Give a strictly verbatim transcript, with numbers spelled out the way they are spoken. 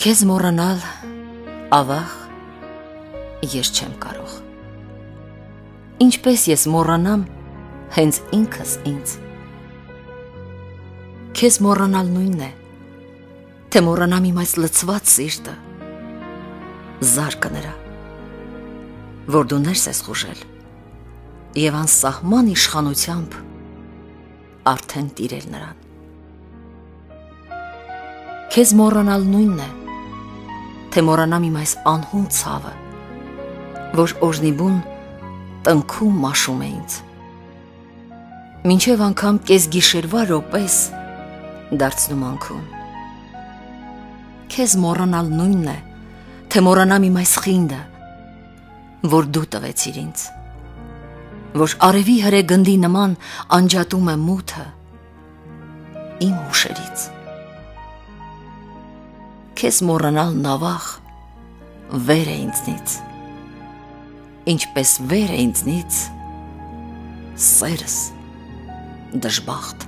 Քեզ մոռանալ ավաղ ես չեմ կարող։ Ինչպես ես մոռանամ հենց ինքս ինձ։ Քեզ մոռանալ նույնն է, թե մոռանամ իմ այս լցված սիրտը, զարկը նրա, որ դու ներս ես խուժել և անսահման իշխանությամբ արդեն տիրել նրան։ Քեզ մոռանալ նույնն է, թե մոռանամ իմ այս անհուն ցավը, որ օրհնիբուն տնքում մաշում է ինձ, մինչև անգամ կեսգիշերվա րոպես դարձնում անքուն։ Քեզ մոռանալ նույնն է, թե մոռանամ իմ այս խինդը, որ դու տվեցիր ինձ, որ արևի հրե գնդի նման անջատում է մութը իմ հուշերից։ Քեզ մոռանալ նավախ վեր է ինձնից, ինչպես վեր է ինձնից սերս դժբախտ։